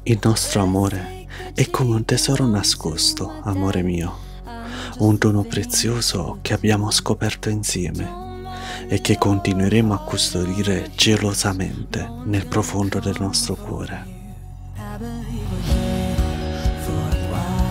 Il nostro amore è come un tesoro nascosto, amore mio, un dono prezioso che abbiamo scoperto insieme e che continueremo a custodire gelosamente nel profondo del nostro cuore. I believe we're here for a while.